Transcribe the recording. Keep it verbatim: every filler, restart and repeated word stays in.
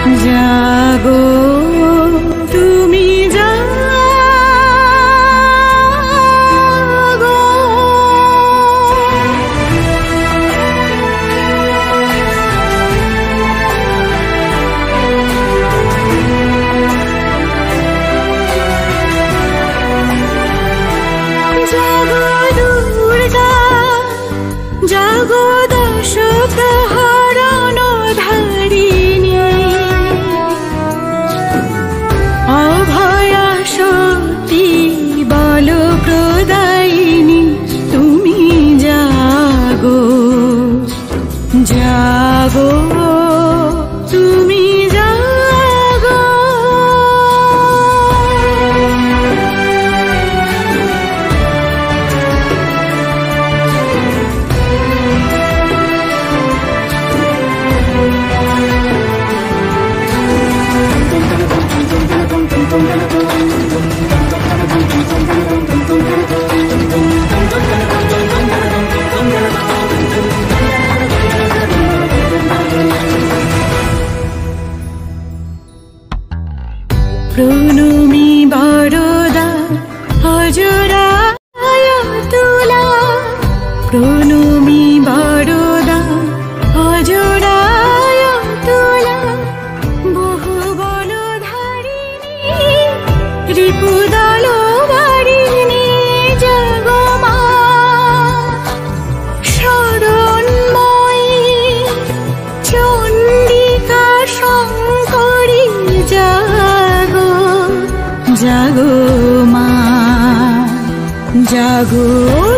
জাগো তুমি জাগো জাগো দুর্গা জাগো দশ প্রহরণ ধারিণী অভয়া শক্তি বল প্রদায়িনী তুমি জাগো জাগো তুমি জাগো প্রণমী বরদা অজরায় তুলা প্রণমী বরদা অজরায় তুলা বহু বলধারিণী রিপুদল বারিণী জাগো মা শরণময়ী চণ্ডিকা শঙ্করী জাগো জাগো মা জাগো